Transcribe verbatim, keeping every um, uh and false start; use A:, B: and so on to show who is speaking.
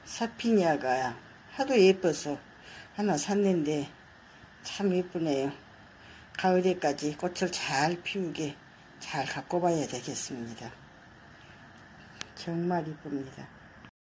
A: 사피니아가 하도 예뻐서 하나 샀는데 참 예쁘네요. 가을에까지 꽃을 잘 피우게 잘 갖고 봐야 되겠습니다. 정말 이쁩니다.